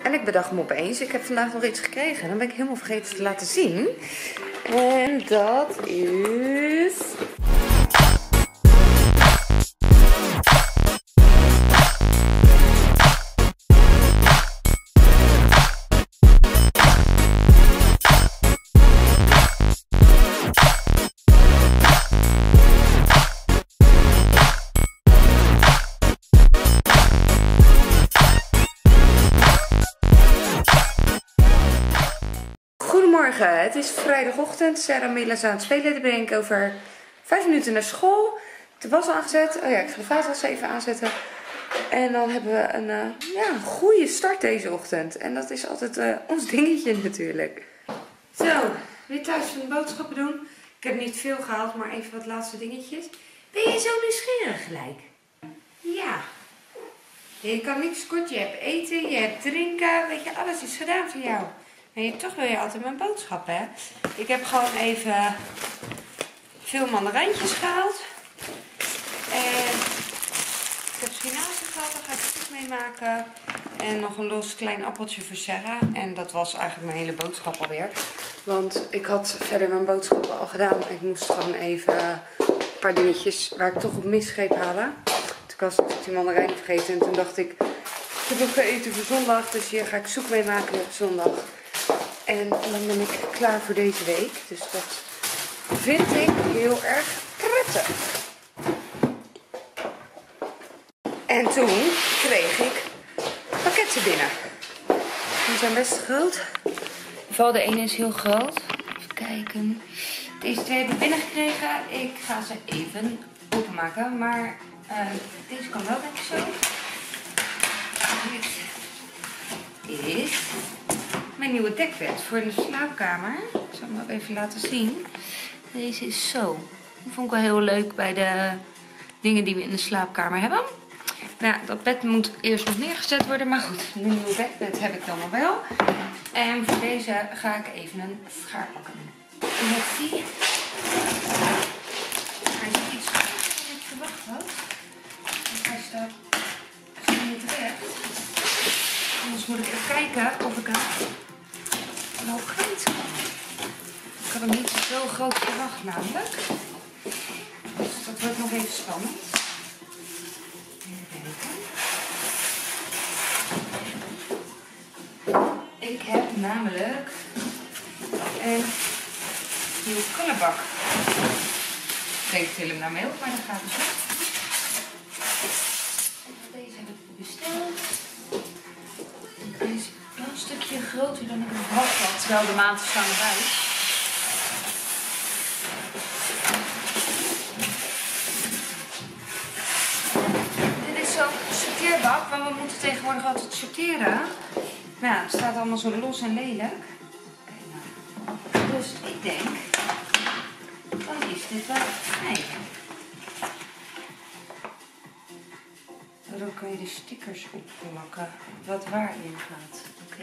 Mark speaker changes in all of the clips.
Speaker 1: En ik bedacht me opeens, ik heb vandaag nog iets gekregen. Dan ben ik helemaal vergeten te laten zien. En dat is... Goedemorgen, het is vrijdagochtend. Sarah en Mila zijn aan het spelen. Dan ben ik over 5 minuten naar school. De was aangezet. Oh ja, ik ga de vaatwas even aanzetten. En dan hebben we een goede start deze ochtend. En dat is altijd ons dingetje natuurlijk. Zo, weer thuis van de boodschappen doen. Ik heb niet veel gehaald, maar even wat laatste dingetjes. Ben je zo nieuwsgierig gelijk? Ja. Je kan niks kort, je hebt eten, je hebt drinken. Weet je, alles is gedaan voor jou. En toch wil je altijd mijn boodschappen, hè? Ik heb gewoon even veel mandarijntjes gehaald. En ik heb spinazie gehad, daar ga ik goed mee maken. En nog een los klein appeltje voor Sarah. En dat was eigenlijk mijn hele boodschap alweer. Want ik had verder mijn boodschappen al gedaan. Ik moest gewoon even een paar dingetjes waar ik toch op misgreep halen. Toen was ik die mandarijn vergeten. En toen dacht ik heb ook eten voor zondag. Dus hier ga ik soep mee maken op zondag. En dan ben ik klaar voor deze week. Dus dat vind ik heel erg prettig. En toen kreeg ik pakketten binnen. Die zijn best groot. Vooral de ene is heel groot. Even kijken. Deze twee heb ik binnengekregen. Ik ga ze even openmaken. Maar deze kan wel, denk ik zo. Dit is mijn nieuwe dekbed voor de slaapkamer. Ik zal hem ook even laten zien. Deze is zo. Die vond ik wel heel leuk bij de dingen die we in de slaapkamer hebben. Nou, dat bed moet eerst nog neergezet worden. Maar goed, een nieuwe dekbed heb ik dan al wel. En voor deze ga ik even een schaar pakken. Met die. Hij is iets groter dan ik verwacht had. Dus hij staat zo niet recht. Anders moet ik even kijken of ik hem wel kwijt kan. Ik had hem niet zo groot verwacht namelijk. Dus dat wordt nog even spannend. Even kijken. Ik heb namelijk een nieuwe prullenbak. Ik denk dat hem naar mail, maar dat gaat dus niet. Deze heb ik besteld. Hij is een stukje groter dan ik verwacht had, terwijl de maten staan erbij. Dit is zo'n sorteerbak, want we moeten tegenwoordig altijd sorteren. Nou ja, het staat allemaal zo los en lelijk. Dus ik denk, dan is dit wel fijn. Dan kan je de stickers opplakken wat waarin gaat. Oké.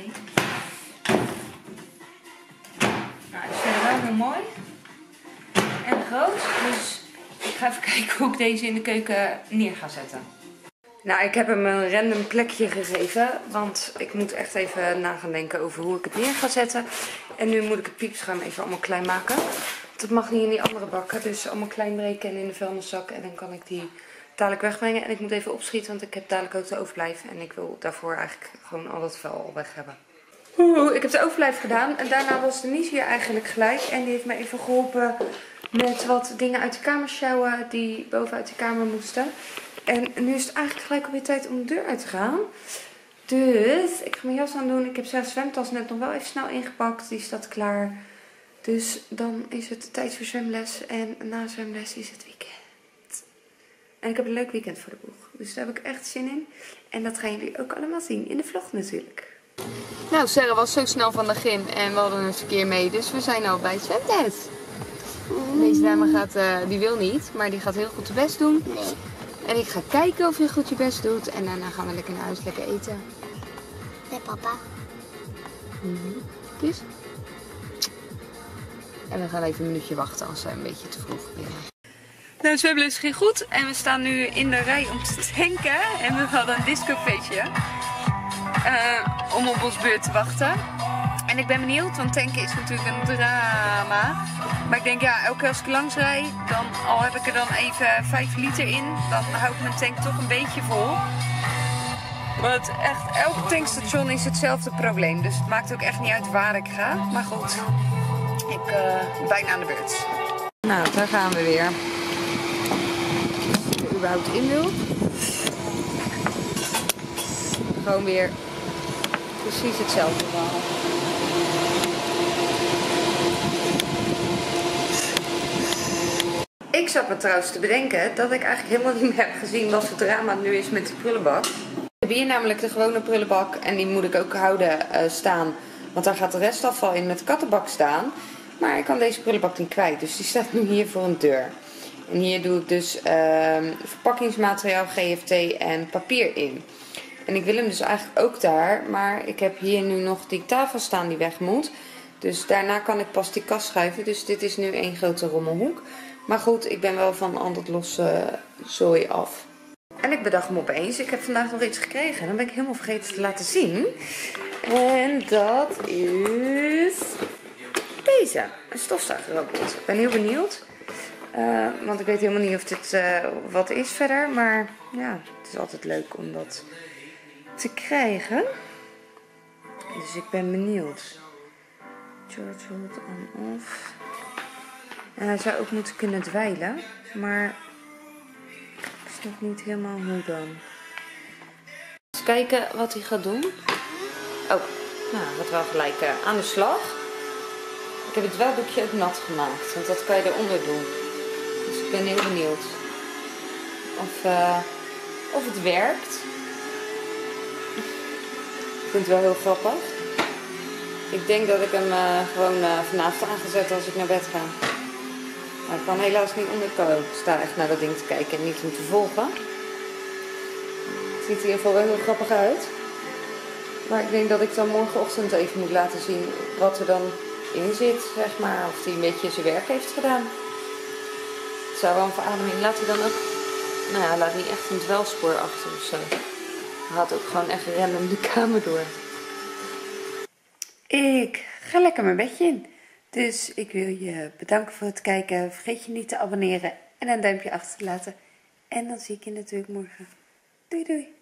Speaker 1: Nou, ik vind het wel heel mooi. En groot. Dus ik ga even kijken hoe ik deze in de keuken neer ga zetten. Nou, ik heb hem een random plekje gegeven. Want ik moet echt even na gaan denken over hoe ik het neer ga zetten. En nu moet ik het piepschuim even allemaal klein maken. Want het mag niet in die andere bakken. Dus allemaal klein breken en in de vuilniszak. En dan kan ik die dadelijk wegbrengen. En ik moet even opschieten, want ik heb dadelijk ook de overblijf. En ik wil daarvoor eigenlijk gewoon al dat vuil al weg hebben. Ik heb de overblijf gedaan. En daarna was Denise hier eigenlijk gelijk. En die heeft me even geholpen met wat dingen uit de kamer sjouwen die boven uit de kamer moesten. En nu is het eigenlijk gelijk alweer tijd om de deur uit te gaan. Dus ik ga mijn jas aan doen. Ik heb zijn zwemtas net nog wel even snel ingepakt. Die staat klaar. Dus dan is het tijd voor zwemles. En na zwemles is het weekend. En ik heb een leuk weekend voor de boeg. Dus daar heb ik echt zin in. En dat gaan jullie ook allemaal zien in de vlog natuurlijk. Nou, Sarah was zo snel van de gym en we hadden het verkeer mee. Dus we zijn al bij het zwemles. Deze dame die wil niet, maar die gaat heel goed haar best doen. Nee. En ik ga kijken of je goed je best doet. En daarna gaan we lekker naar huis, lekker eten.
Speaker 2: Met papa.
Speaker 1: Dus. En we gaan even een minuutje wachten als we een beetje te vroeg beginnen. Nou, het zwemles ging goed en we staan nu in de rij om te tanken. En we hadden een discofeestje. om op ons beurt te wachten. En ik ben benieuwd, want tanken is natuurlijk een drama. Maar ik denk, ja, elke keer als ik langs rijd, dan al heb ik er dan even 5 liter in, dan hou ik mijn tank toch een beetje vol. Want echt, elk tankstation is hetzelfde probleem. Dus het maakt ook echt niet uit waar ik ga. Maar goed, ik ben bijna aan de beurt. Nou, daar gaan we weer. Als je er überhaupt in wil. Gewoon weer precies hetzelfde verhaal. Ik zat me trouwens te bedenken dat ik eigenlijk helemaal niet meer heb gezien wat voor drama het nu is met de prullenbak. Ik heb hier namelijk de gewone prullenbak en die moet ik ook houden staan. Want daar gaat de restafval in met de kattenbak staan. Maar ik kan deze prullenbak niet kwijt, dus die staat nu hier voor een deur. En hier doe ik dus verpakkingsmateriaal, GFT en papier in. En ik wil hem dus eigenlijk ook daar, maar ik heb hier nu nog die tafel staan die weg moet. Dus daarna kan ik pas die kast schuiven, dus dit is nu één grote rommelhoek. Maar goed, ik ben wel van al dat losse zooi af. En ik bedacht me opeens, ik heb vandaag nog iets gekregen. En dan ben ik helemaal vergeten te laten zien. En dat is deze, een stofzuigerrobot. Ik ben heel benieuwd. Want ik weet helemaal niet of dit wat is verder. Maar ja, het is altijd leuk om dat te krijgen. Dus ik ben benieuwd. George hold on-off. En hij zou ook moeten kunnen dweilen. Maar ik snap niet helemaal hoe dan. Eens kijken wat hij gaat doen. Oh, nou, gaat wel gelijk aan de slag. Ik heb het dweldoekje ook nat gemaakt. Want dat kan je eronder doen. Dus ik ben heel benieuwd. Of het werkt. Ik vind het wel heel grappig. Ik denk dat ik hem gewoon vanavond aangezet als ik naar bed ga. Maar ik kan helaas niet onderkomen. Ik sta echt naar dat ding te kijken en niet om te volgen. Het ziet er in ieder geval wel heel grappig uit. Maar ik denk dat ik dan morgenochtend even moet laten zien wat er dan in zit, zeg maar. Of hij een beetje zijn werk heeft gedaan. Het zou wel een verademing. Laat hij dan ook... Nou ja, laat niet echt een dwelspoor achter of zo. Hij gaat ook gewoon echt random de kamer door. Ik ga lekker mijn bedje in. Dus ik wil je bedanken voor het kijken. Vergeet je niet te abonneren en een duimpje achter te laten. En dan zie ik je natuurlijk morgen. Doei doei.